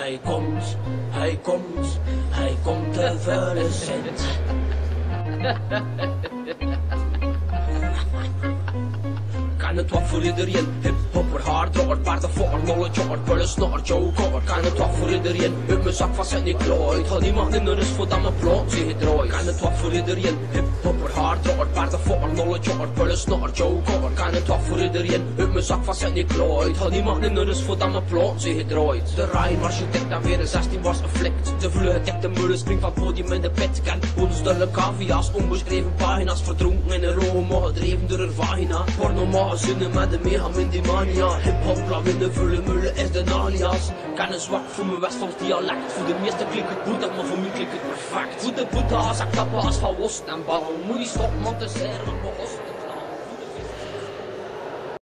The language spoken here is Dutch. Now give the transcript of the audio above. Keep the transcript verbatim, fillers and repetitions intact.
Hij komt, hij komt, hij komt te vullen zit. Kan het wat voor iedereen, hip-hopper, hardrocker, paardenvoer, knowledge, pullen, snor, joker. Kan het wat voor iedereen, uit mijn zak vast en ik klooit. Had niemand in de rust voordat mijn plot zich draait. Kan het wat voor iedereen, hip-hopper, hardrocker, paardenvoer, knowledge, pullen, snor, joker. Kan het wat voor iedereen, uit mijn zak vast en ik klooit. Had niemand in de rust voordat mijn plot zich draait. De Rijn was je dik, dan weer een zestien was geflikt. De vlug dekte mullen springt van het podium in de pit. Kan onstulle cavia's, onbeschreven pagina's, verdronken in een rome, gedreven door een vagina. Porno zinnen met de mega in die mania. Hip-hop, lawine, vullen, mullen is de alias. Kan een zwak voor mijn Westfals dialect. Voor de meeste klinkt het boetig, maar voor mij klinkt het perfect. Voor de boete als ik tappen als van worst en bal. Moet niet stoppen, want de server